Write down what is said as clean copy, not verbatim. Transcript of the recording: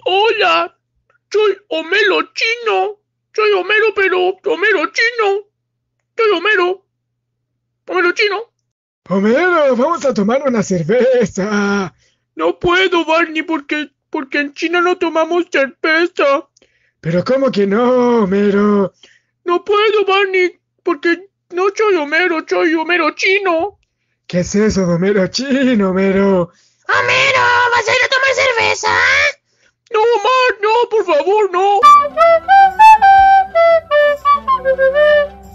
Hola, soy Homero Chino. Soy Homero, pero Homero Chino. Soy Homero. Homero Chino. Homero, vamos a tomar una cerveza. No puedo, Barney, porque en China no tomamos cerveza. Pero ¿cómo que no, Homero? No puedo, Barney, porque no soy Homero, soy Homero Chino. ¿Qué es eso de Homero Chino, Homero? Homero, ¿vas a ir a tomar cerveza? No, mamá, no, por favor, no.